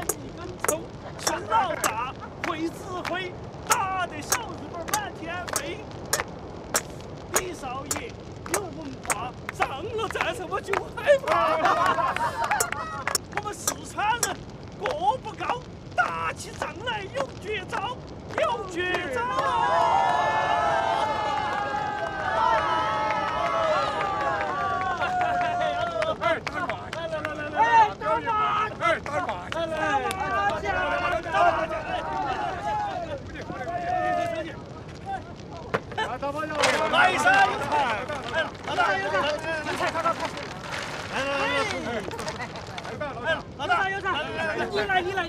几根葱，全老大会指挥，打得小日本满天飞。李少爷有文化，上了战场我就害怕。我们四川人个不高，打起仗来有绝招，有绝招啊！ 来一声！老大，有菜，有菜，快！来，老大有菜，你来！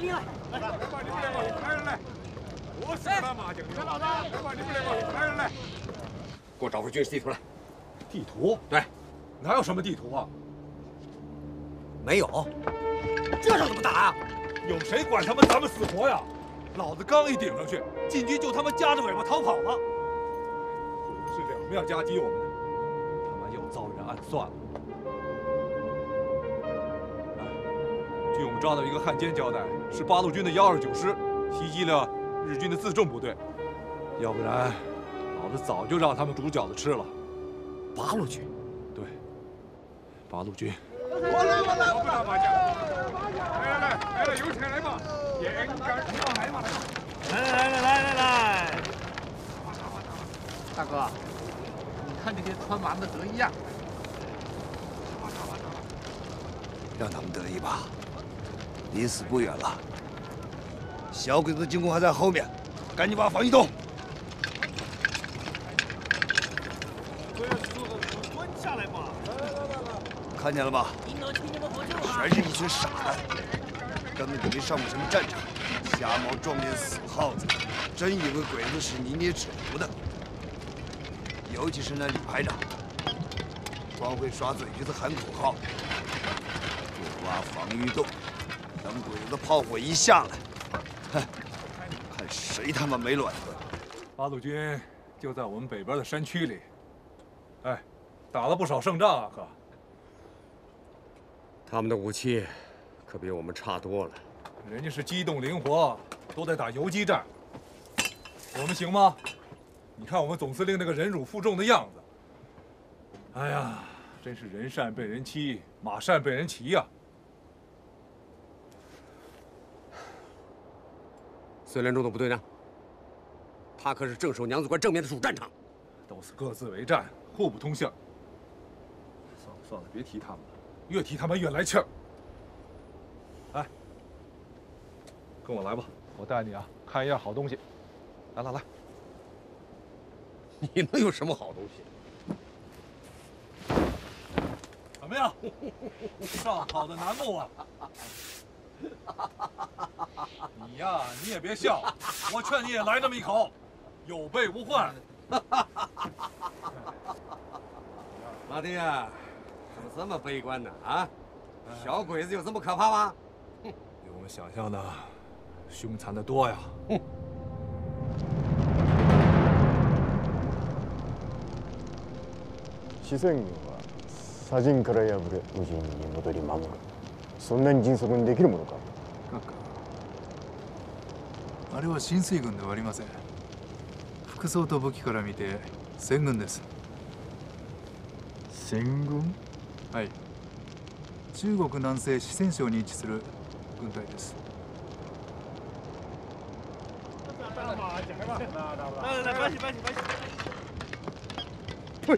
我是打麻将的，老大，你们来吧，来人来， 给我找回军事地图来。 地图？ 对， 哪有什么地图啊？ 没有，这招怎么打啊？ 有谁管他们咱们死活呀？老子刚一顶上去，晋军就他妈夹着尾巴逃跑了。是两面夹击我们的，他妈又遭人暗算了。据我们抓到一个汉奸交代，是八路军的129师袭击了日军的辎重部队，要不然老子早就让他们煮饺子吃了。 八路军？ 对，八路军。 我来，我不打麻将。来，有钱来嘛！严杆来嘛！ 来！ 大哥，你看这些穿麻的得意样， 让他们得意吧，离死不远了。小鬼子进攻还在后面，赶紧把防御动。 蹲下来吧！ 看见了吧？全是一群傻蛋，根本就没上过什么战场，瞎冒壮烈死耗子，真以为鬼子是你捏纸糊的。尤其是那李排长，光会耍嘴皮子喊口号，不挖防御洞，等鬼子的炮火一下来，哼，看谁他妈没卵子！ 八路军就在我们北边的山区里，哎，打了不少胜仗啊，可。 他们的武器可比我们差多了。 人家是机动灵活，都在打游击战。我们行吗？你看我们总司令那个忍辱负重的样子，哎呀，真是人善被人欺，马善被人骑呀。 孙连仲的部队呢？他可是镇守娘子关正面的主战场。 都是各自为战，互不通信。算了，别提他们了。 越提他们越来气儿。来，跟我来吧，我带你啊看一样好东西。来， 你能有什么好东西？ 怎么样？上好的楠木啊！你呀，你也别笑，我劝你也来这么一口，有备无患。 老弟啊！ 怎么这么悲观呢？啊，小鬼子有这么可怕吗？ 比我们想象的凶残的多呀！哼。 四川軍は左陣から破れ無陣に戻り守る。そんなに迅速にできるものか。 閣下、あれは新水軍ではありません。服装と武器から見て戦軍です。 戦軍？ はい、中国南西四川省に位置する軍隊です。 来，关系。 喂，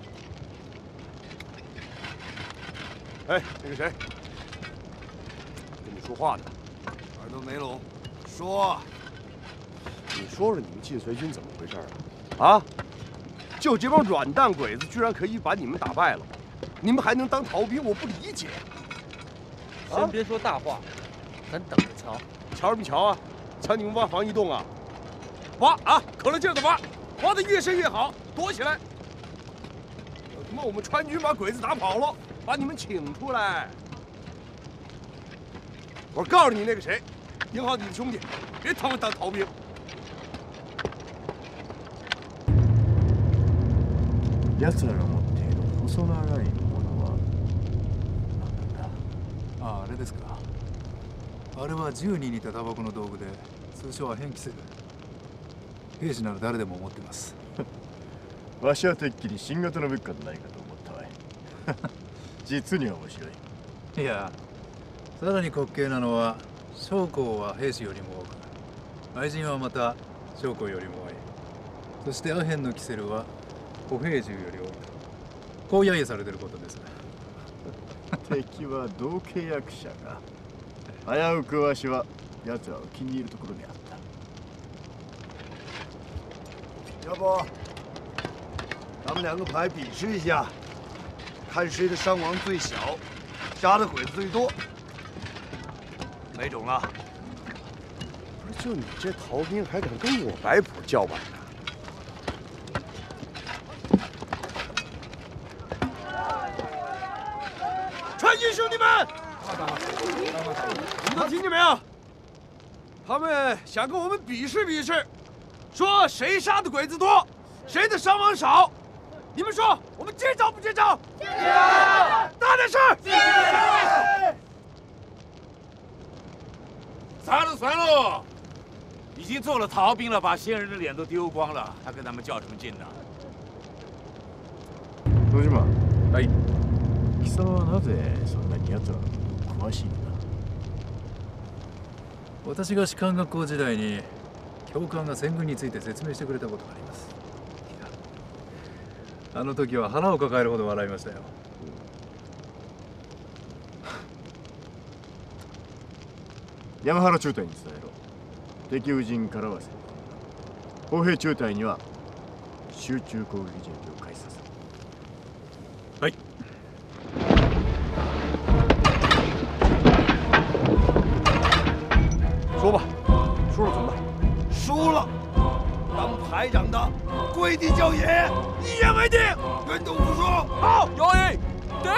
哎，那个谁，跟你说话呢，耳朵没聋，说。 你说说你们晋绥军怎么回事啊？啊，就这帮软蛋鬼子，居然可以把你们打败了。 你们还能当逃兵？我不理解。 先别说大话，咱等着瞧。 瞧什么瞧啊？瞧你们挖防御洞啊！挖啊，可了劲的挖，挖得越深越好，躲起来。等他妈我们川军把鬼子打跑了，把你们请出来。我告诉你那个谁，盯好你的兄弟，别他妈当逃兵。 奴らが持っている細長いものは何なんだ？ ああれですか。 あれは銃に似たタバコの道具で、通称は変気セル。兵士なら誰でも持ってます。 わしはてっきり新型の物価でないかと思ったわい。実に面白い。 いや、さらに滑稽なのは、将校は兵士よりも多く、愛人はまた将校よりも多い。そしてアヘンのキセルは歩兵銃より多いと。こう揶揄されてることです。 敵は同契約者か。危うくわしは奴らを気に入るところにあった。 要不，咱们2个牌比试一下，看谁的伤亡最小，杀的鬼子最多。没种了！ 不是，就你这逃兵还敢跟我摆谱叫板呢？川军兄弟们，你们都听见没有？他们想跟我们比试比试，说谁杀的鬼子多，谁的伤亡少。你们说，我们接招不接招？接招！大点声！接招！ 算了算了，已经做了逃兵了，把先人的脸都丢光了，还跟他们较什么劲呢？ 野島。 はい。 貴様はなぜそんなに奴らのことを詳しいんだ？ 私が士官学校時代に教官が戦軍について説明してくれたことがあります。あの時は腹を抱えるほど笑いましたよ。 山原中隊に伝えろ。敵友人からはせん。歩兵中隊には集中攻撃準備を開始させる。 はい。 说吧，输了怎么办？ 输了，当排长的跪地叫爷，一言为定，原动服输。 好，有意，对。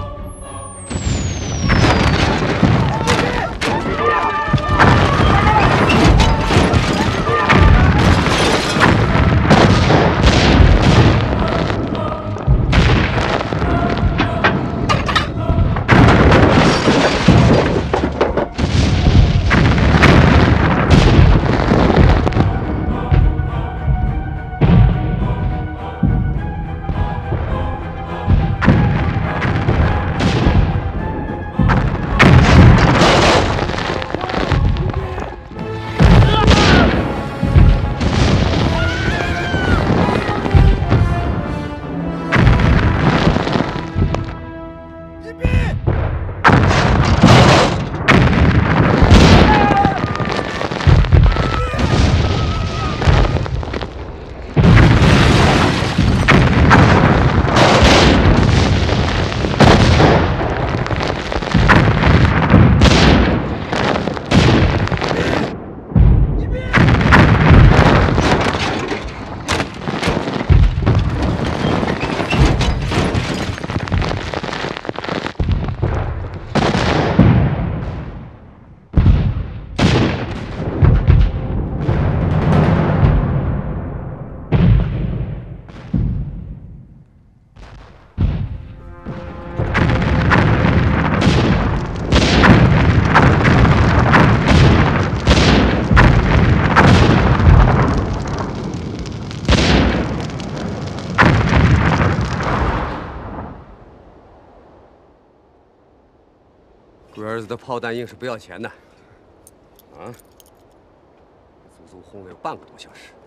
龟儿子的炮弹硬是不要钱的，啊！足足轰了有半个多小时。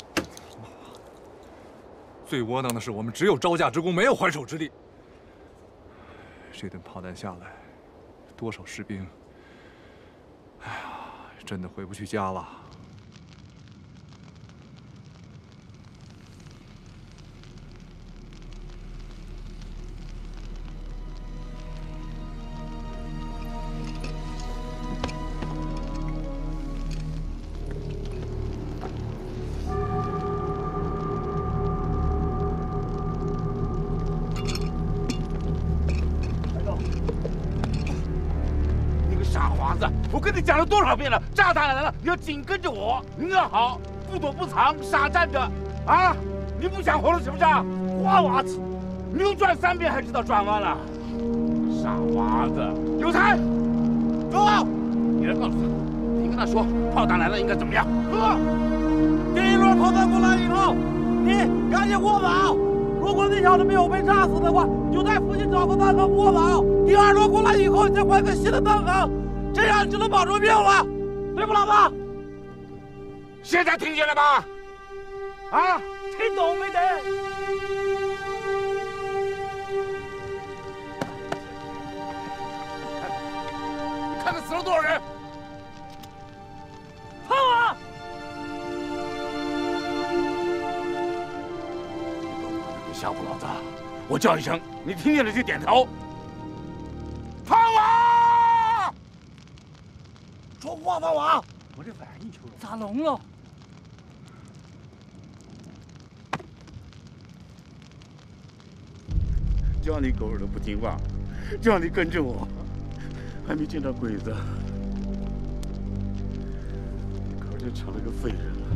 最窝囊的是，我们只有招架之功，没有还手之力。这顿炮弹下来，多少士兵，哎呀，真的回不去家了。 我跟你讲了多少遍了，炸弹来了，你要紧跟着我，你要好，不躲不藏，傻站着，啊！你不想活了是不是？花娃子，扭转3遍还知道转弯了，傻娃子，有才，走！ 来告诉他，你跟他说炮弹来了应该怎么样。 哥，第一轮炮弹过来以后，你赶紧卧倒。如果你要是没有被炸死的话，你就在附近找个弹坑卧倒。第二轮过来以后，你再换个新的弹坑，这样你就能保住命了，对不，老爸？ 现在听见了吧？啊， 听懂没得？ 你看看死了多少人？ 炮啊！ 别吓唬老子！我叫一声，你听见了就点头。炮啊！ 说话，炮啊！ 我这反应球咋聋了？ 叫你狗日的不听话，叫你跟着我，还没见到鬼子，可就成了个废人了。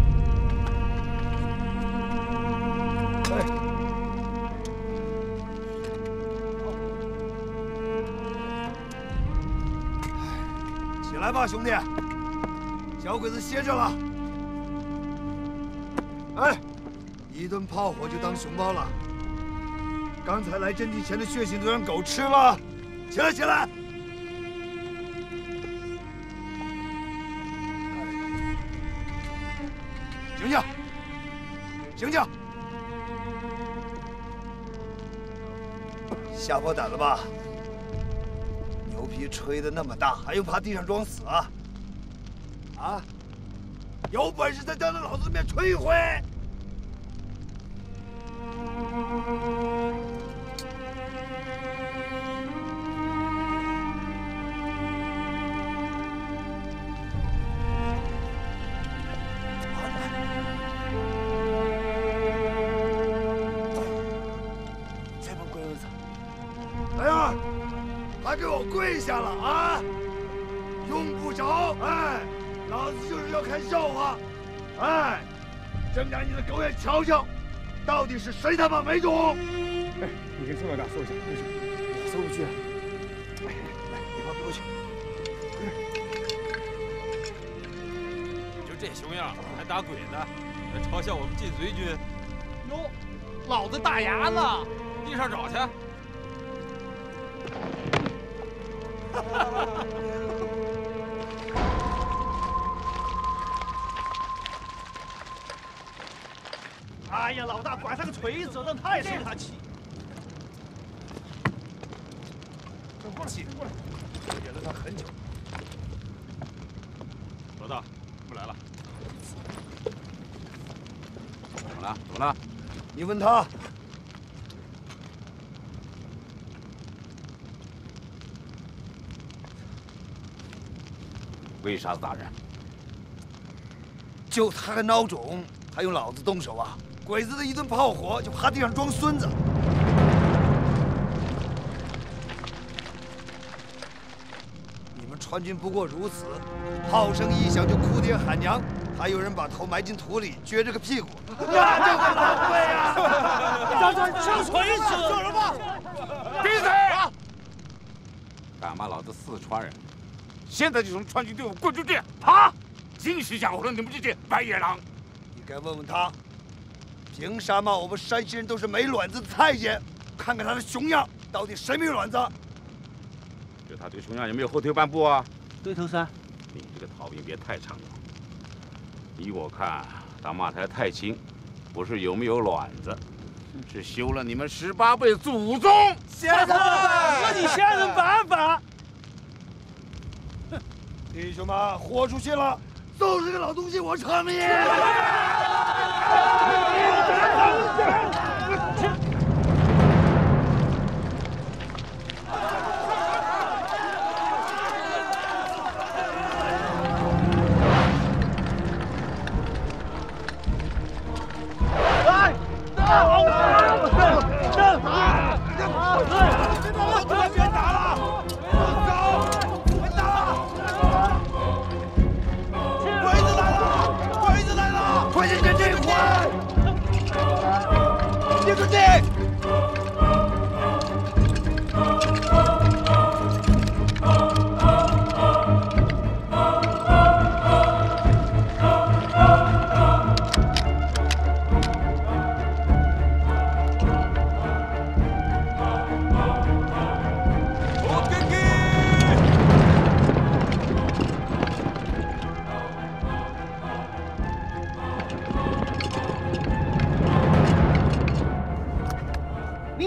起来吧，兄弟，小鬼子歇着了。哎，一顿炮火就当熊猫了。刚才来阵地前的血性都让狗吃了，起来，起来！醒醒，醒醒！吓破胆了吧？牛皮吹得那么大，还用趴地上装死啊？啊！有本事再当着老子的面吹一回！还给我跪下了啊！用不着，哎，老子就是要看笑话，哎，睁着你的狗眼瞧瞧，到底是谁他妈没种！ 哎，你跟宋老大搜一下，我搜不去。哎，来，你帮我去。 就这熊样，还打鬼呢，还嘲笑我们晋绥军。 哟，老子大牙呢！ 地上找去。 哎呀，老大管他个锤子，真太生他气！ 过来，过来，忍了他很久。 老大，我们来了。怎么了？怎么了？ 你问他。 为啥子大人？ 就他还孬种，还用老子动手啊？鬼子的一顿炮火就趴地上装孙子。你们川军不过如此，炮声一响就哭爹喊娘，还有人把头埋进土里撅着个屁股，那就很狼狈啊！ 这锤子，叫什么？ 闭嘴！敢骂老子四川人！现在就从川军队伍滚出去！他尽是吓唬了你们这些白眼狼！ 你该问问他，凭啥骂我们山西人都是没卵子的太监？看看他的熊样，到底谁没有卵子？ 就他对熊样有没有后退半步啊？ 对头噻。 你这个逃兵别太长了。依我看，他骂他太轻，不是有没有卵子，是休了你们18辈祖宗！ 先生，那你想想办法。 弟兄们，豁出去了！都是个老东西，我承你！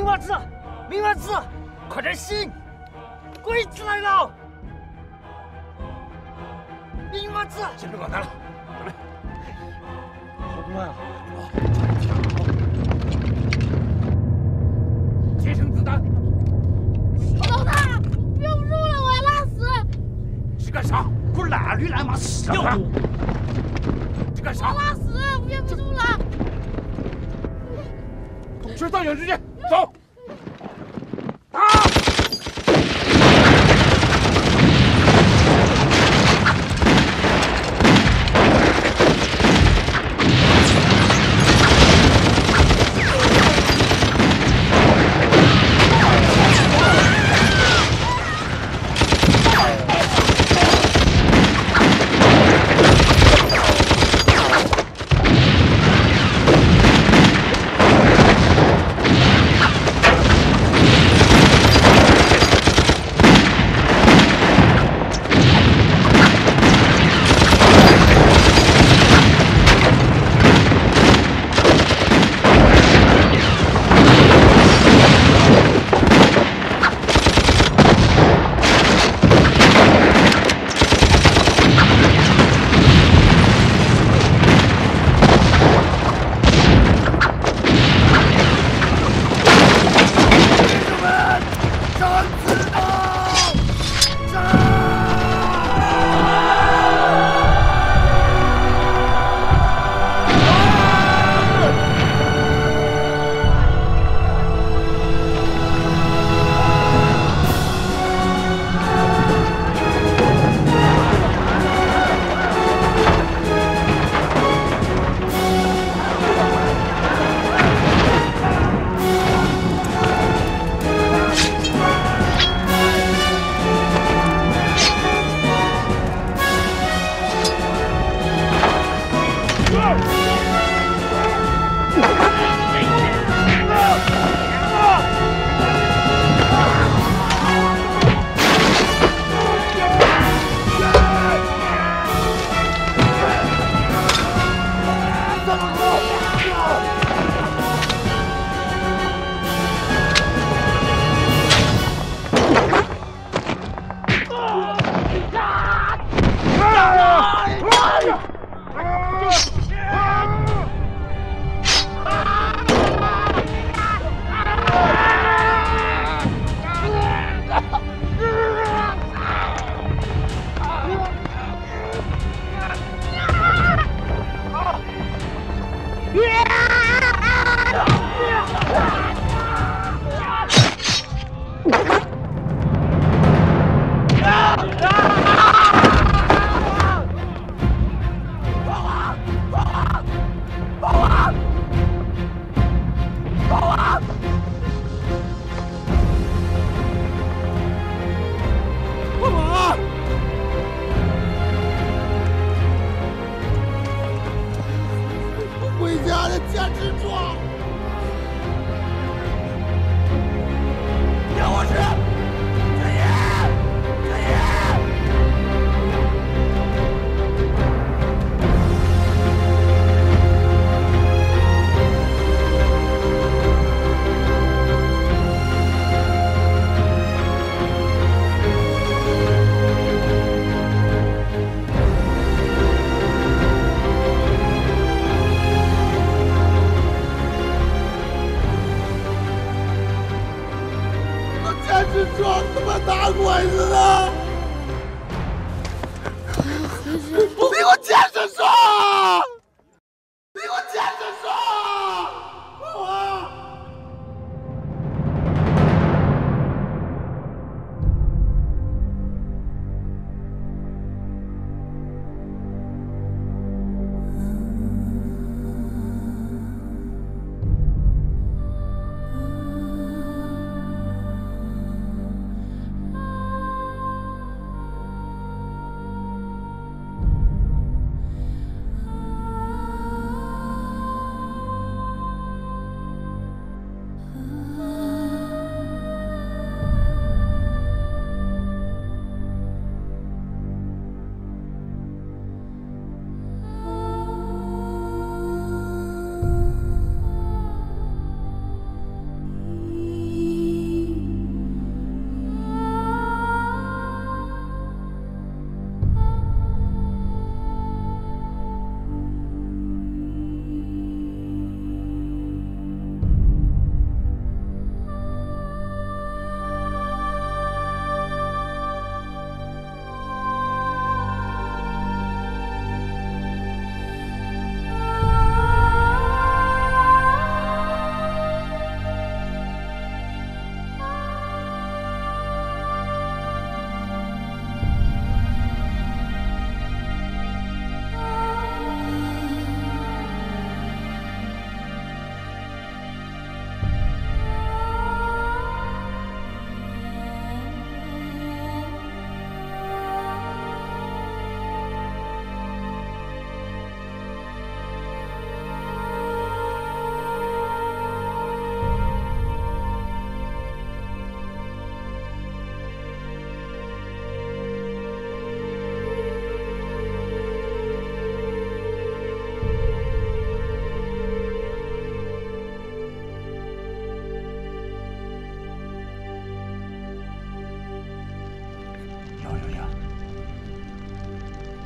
明娃子，明娃子，快点醒！鬼子来了！明娃子， 先别管他了，准备。好多呀！ 节省子弹。 老大，憋不住了，我要拉屎。 是干啥？ 滚哪里来嘛？屎要多！ 这干啥？ 我拉屎，憋不住了。 去到泳池去，走。打！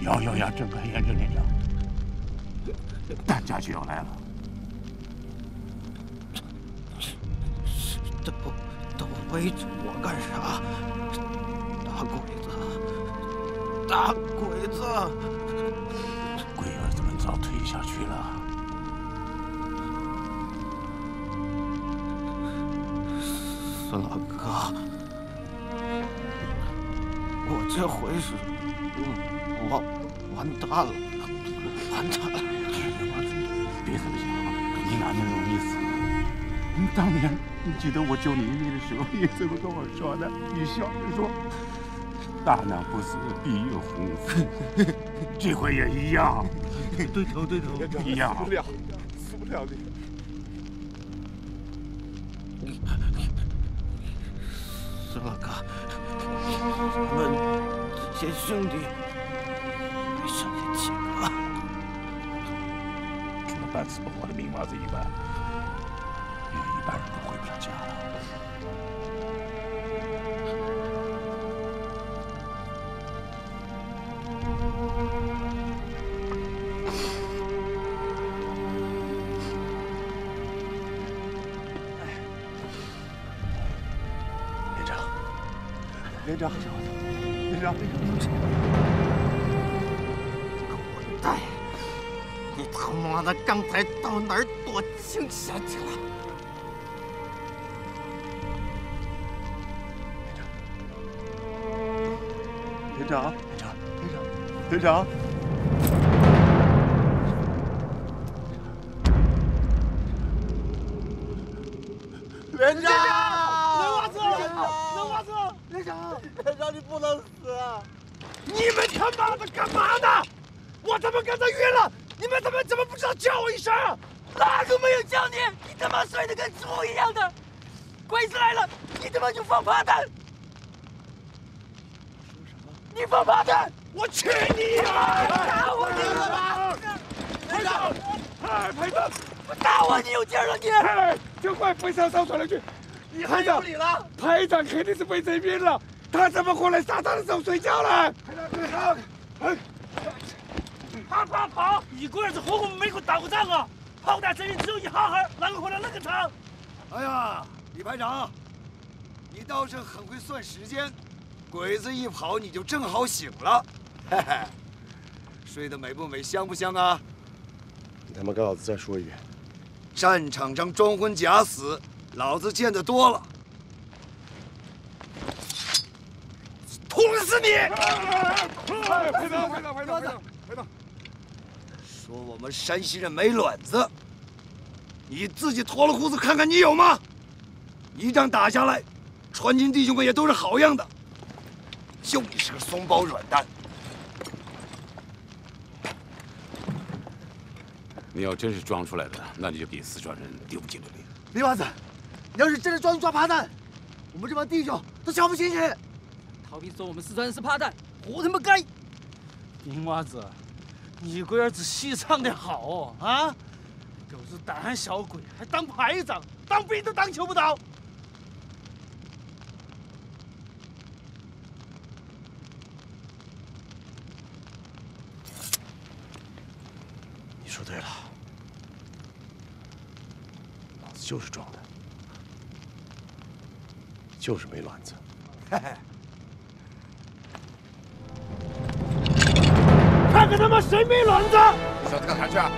要，睁开眼睛，连长，大家就要来了。 都围着我干啥？大鬼子，大鬼子！ 龟儿子们早退下去了。 孙老哥，我这回是完蛋了，完蛋了！ 别这么想，你哪能容易死？当年你记得我救你一命的时候，你怎么跟我说的？你笑着说：“大难不死，必有鸿福。”这回也一样。 对头， 一样。 死不了你。 孙老哥，咱们这些兄弟没剩下几个， 除了半死不活的明娃子以外，有一半人都回不了家了。 连长， 混蛋！你他妈的刚才到哪儿躲青霞去了？ 连长！ 连长！ 连长，你不能死啊！ 你们他妈的干嘛呢？我他妈刚才晕了，你们他妈怎么不知道叫我一声？ 哪个没有叫你？你他妈睡得跟猪一样的！鬼子来了，你他妈就放炮弹！你放炮弹！ 我去你妈！ 打我你了吗？ 排长，排长， 打我你有劲了你！ 就快背上烧出来去！ 你还有理了？ 排长肯定是被贼晕了，他怎么回来杀他的时候睡觉了？ 跑！一个儿子和我们美国打过仗啊！炮弹这里只有一哈哈，哪个回来哪个长。 哎呀，李排长，你倒是很会算时间，鬼子一跑你就正好醒了，嘿嘿，睡得美不美，香不香啊？ 你他妈跟老子再说一遍！ 战场上装昏假死，老子见得多了。捅死你！ 排长！ 说我们山西人没卵子，你自己脱了裤子看看你有吗？一仗打下来，川军弟兄们也都是好样的，就你是个松包软蛋。 你要真是装出来的，那你就比四川人丢不进的脸。 李娃子，你要是真的抓炮弹，我们这帮弟兄都瞧不起你。 逃兵说我们四川人是炮弹，活他妈该！ 丁娃子，你龟儿子戏唱得好哦啊！就是胆小鬼，还当排长，当兵都当求不到。 你说对了，老子就是装的，就是没卵子。 嘿嘿。 看看他妈谁没卵子！ 你小子干啥去啊？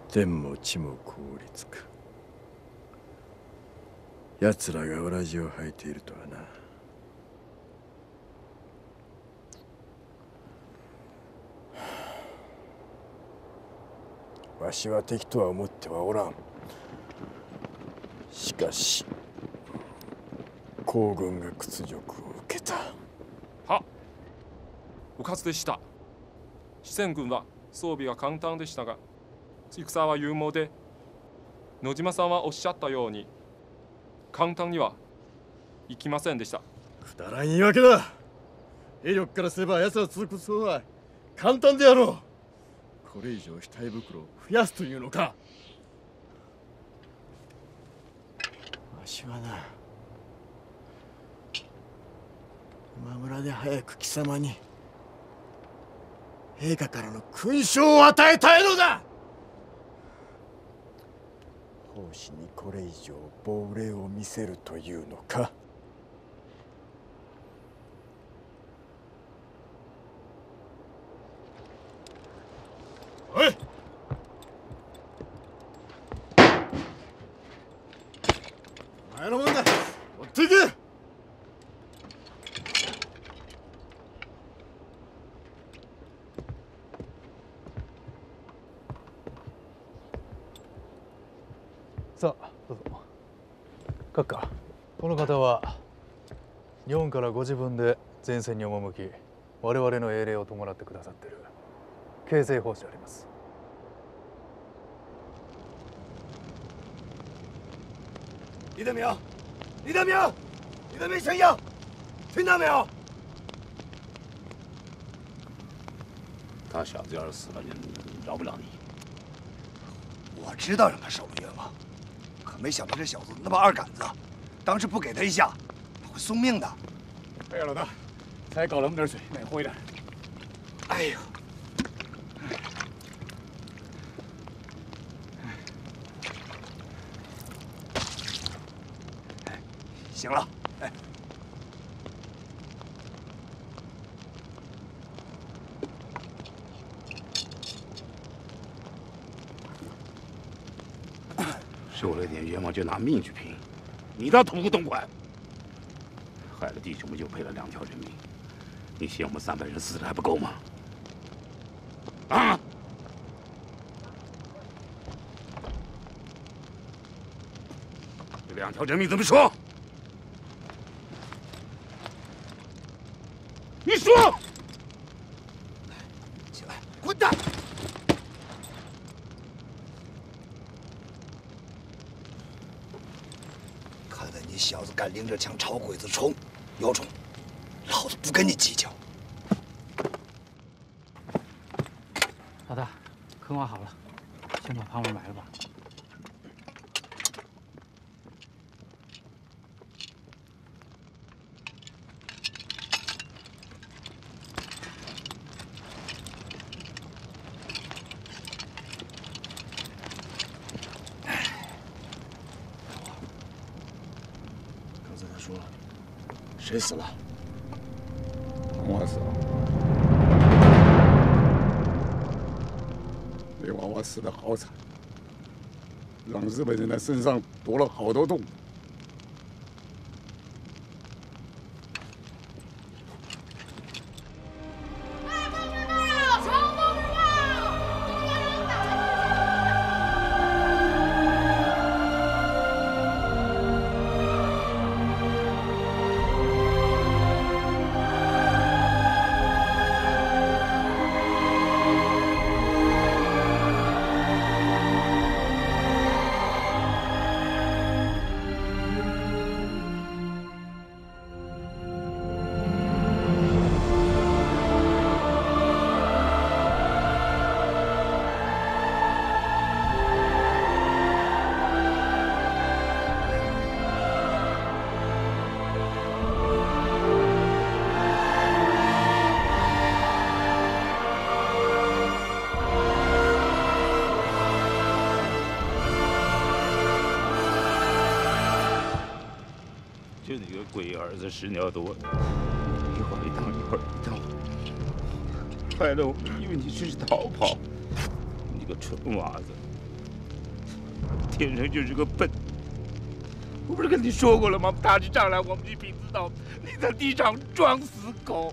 天も地も凍りつく。奴らがわらじを履いているとはな。わしは敵とは思ってはおらん。しかし皇軍が屈辱を受けた。 は、うかつでした。四川軍は装備が簡単でしたが、戦は勇猛で、野島さんはおっしゃったように簡単にはいきませんでした。 くだらん言い訳だ。兵力からすれば奴は続くそうは簡単であろう。これ以上死体袋を増やすというのか。わしはな、今村で早く貴様に陛下からの勲章を与えたいのだ。奉仕にこれ以上亡霊を見せるというのか。おい、お前のもんだ、持っていけ。 さあどうぞ。閣下、この方は日本からご自分で前線に赴き、我々の英霊を弔ってくださっている慶西法師であります。 李德明，李德明，李德明先生，听到没有？ 他小子要是死了，饶不了你。 我知道让他受了冤枉，可没想到这小子那么二杆子，当时不给他一下，他会送命的。 哎呀，老大，才搞那么点水，哪会的？ 哎呦！行了，哎。 受了点冤枉就拿命去拼，你倒图个痛快！害了弟兄们又赔了2条人命，你嫌我们300人死的还不够吗？啊！这2条人命怎么说？你说！ 起来，滚蛋！看在你小子敢拎着枪朝鬼子冲，有种，老子不跟你计较。 老大，坑挖好了，先把庞文埋了吧。 谁死了？ 我死了。那娃娃死得好惨，让日本人的身上多了好多洞。 就那个龟儿子屎尿多，一会儿一趟，一会儿一趟，害得我们以为你是逃跑，你个蠢娃子！ 天生就是个笨。我不是跟你说过了吗？打起仗来，我们一兵知道，你在地上装死狗。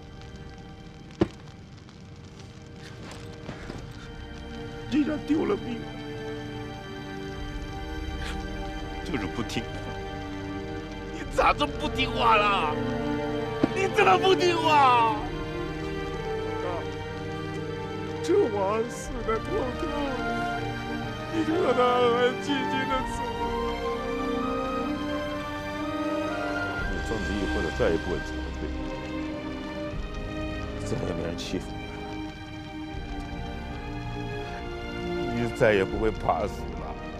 既然丢了命，就是不听话。你咋这么不听话了？你怎么不听话？这娃死得透透，你就让他安安静静的走。 你从此以后就再也不会走了，对？再也没人欺负你了，你再也不会怕死了。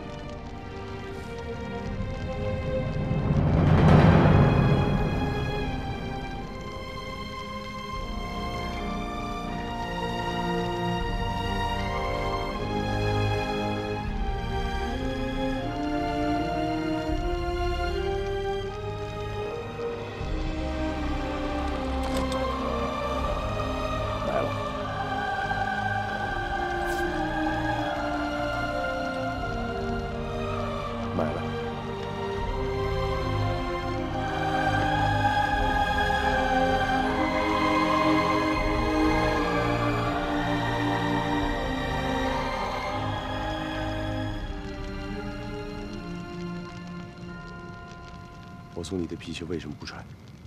买了。 我送你的皮鞋为什么不穿？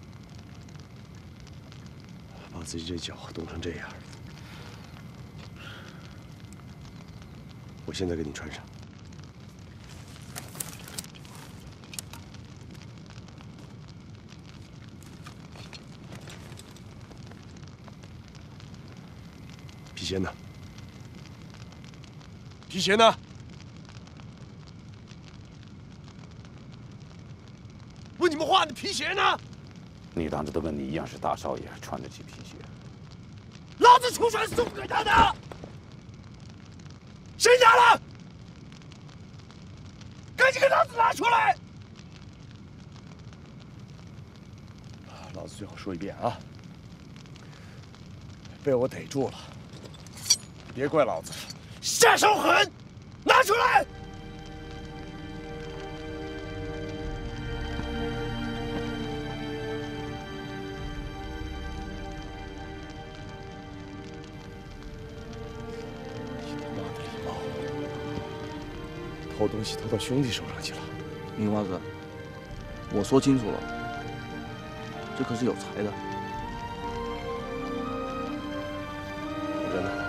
把自己这脚冻成这样，我现在给你穿上。皮鞋呢？皮鞋呢？问你们话，你皮鞋呢？ 你当这都跟你一样是大少爷，穿得起皮鞋？ 老子出船送给他的，谁拿了？赶紧给老子拿出来！老子最后说一遍啊，被我逮住了，别怪老子，下手狠，拿出来！偷东西偷到兄弟手上去了， 明华哥，我说清楚了，这可是有才的。 人呢？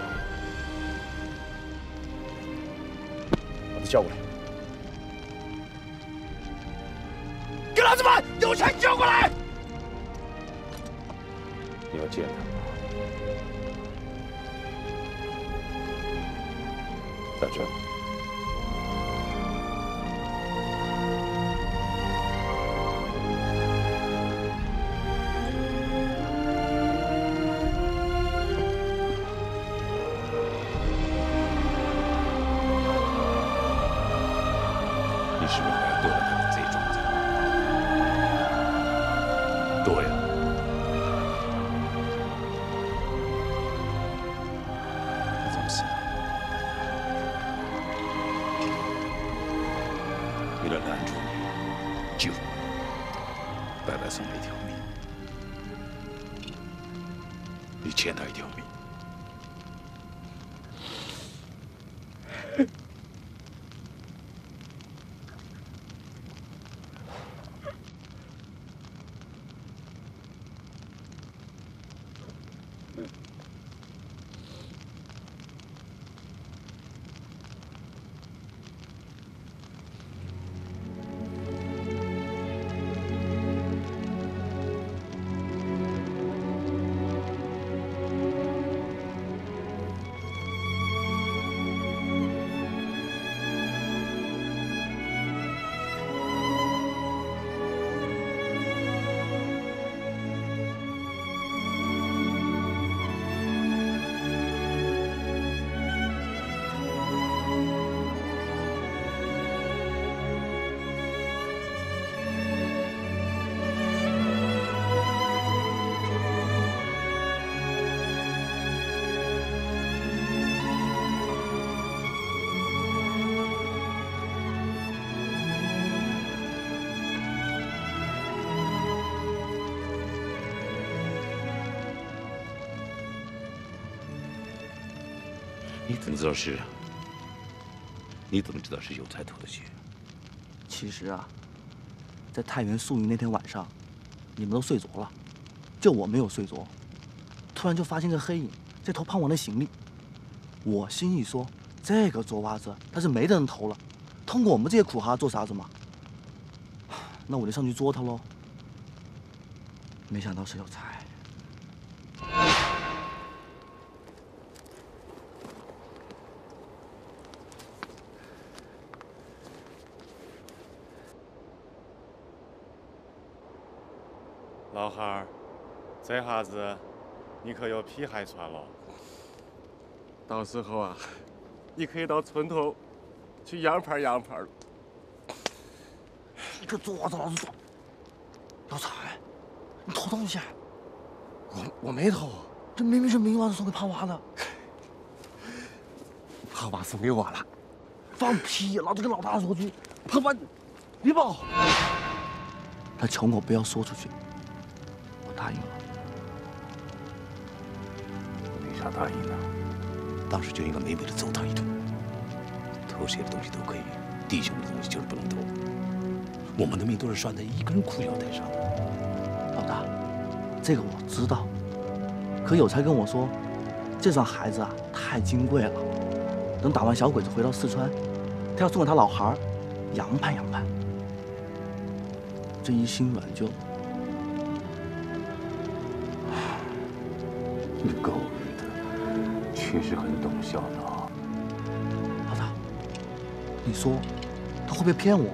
把他叫过来！给老子把有才叫过来！ 你要见他吗？在这里。是不是还要剁了他的贼种子？剁呀！他怎么死的？为了拦住你，救白白送了一条命，你欠他一条命。 你怎么知道是？你怎么知道是有才吐的血？ 其实啊，在太原宿营那天晚上，你们都睡着了，就我没有睡着。突然就发现个黑影在偷潘王的行李，我心一说，这个捉娃子他是没得人偷了，通过我们这些苦哈做啥子嘛？那我就上去捉他喽。没想到是有才。 老汉儿，这下子你可有皮鞋穿了。到时候啊，你可以到村头去洋牌洋牌了。 你可坐着，老子说。老蔡，你偷东西？我没偷，这明明是明娃子送给潘娃的。 潘娃送给我了。 放屁！老子跟老大说句，潘娃，别报。他求我不要说出去。 答应了， 为啥答应呢？当时就应该美美的揍他一顿。偷谁的东西都可以，弟兄的东西就是不能偷。我们的命都是拴在一根裤腰带上的。 老大，这个我知道。可有才跟我说，这双鞋子啊太金贵了，等打完小鬼子回到四川，他要送给他老孩儿，洋盘洋盘。这一心软就。 你狗日的，确实很懂小脑。 老大，你说他会不会骗我？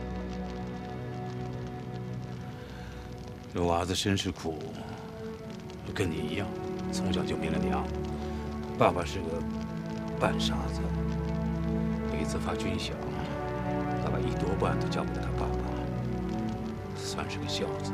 这娃子身世苦，跟你一样，从小就没了娘。爸爸是个半傻子，每次发军饷，他把1多半都交给了他爸爸，算是个孝子。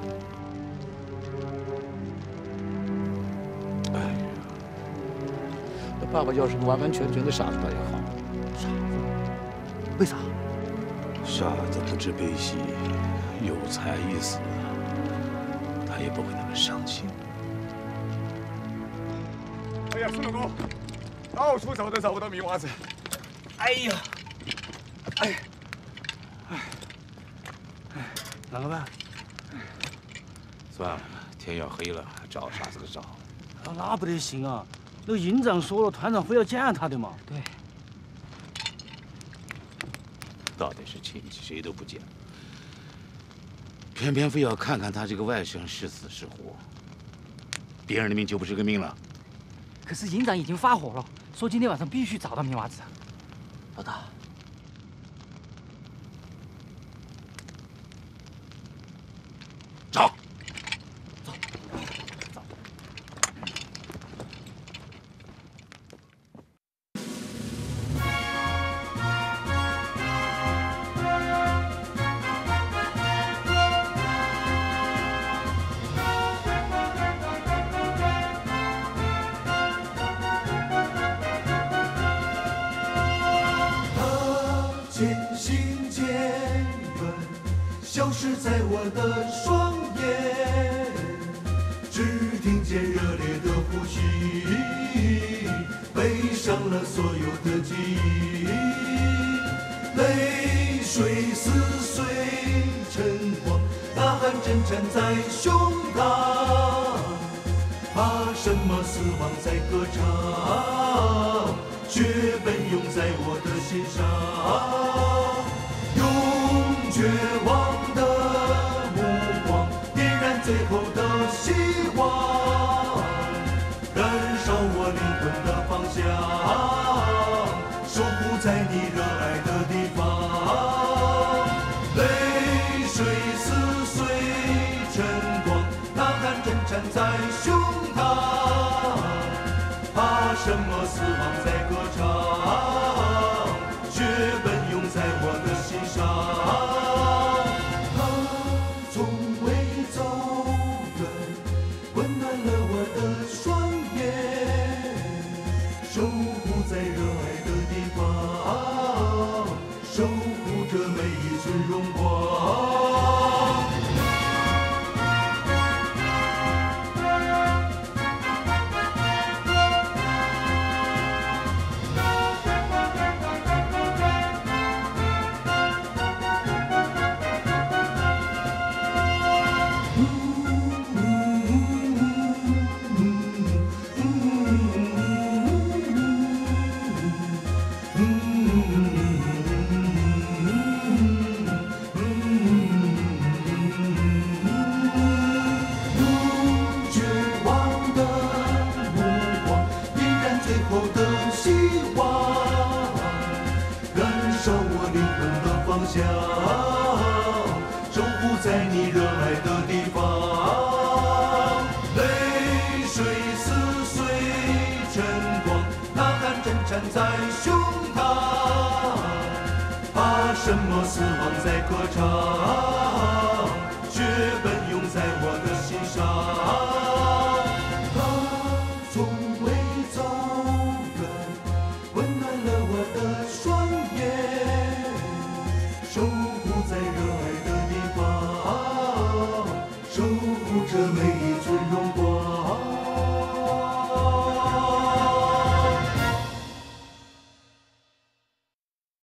爸爸要是个完完全全的傻子倒也好。 傻子？为啥？ 傻子不知悲喜，有才一死，他也不会那么伤心。 哎呀，孙老公，到处找都找不到明娃子。 哎呀，哎，啷个办？ 算了，天要黑了，找啥子个找？ 那不得行啊！ 那个营长说了，团长非要见他的嘛。 对。 到底是亲戚，谁都不见，偏偏非要看看他这个外甥是死是活。别人的命就不是个命了。 可是营长已经发火了，说今天晚上必须找到明娃子。 老大， 找。 消失在我的双眼，只听见热烈的呼吸，背上了所有的记忆，泪水撕碎晨光，呐喊震颤在胸膛，怕什么死亡在歌唱，血奔涌在我的心上，用绝望。 最后的希望，燃烧我灵魂的方向，守护在你热爱的地方。泪水撕碎晨光，呐喊震颤在胸膛，怕什么死亡在歌唱，血奔涌在我的心上。 在你热爱的地方。泪水撕碎晨光，呐喊震颤在胸膛。怕什么死亡在歌唱，血奔涌在我的心上。它从未走远，温暖了我的双眼，守护在热爱的地方，守护着美。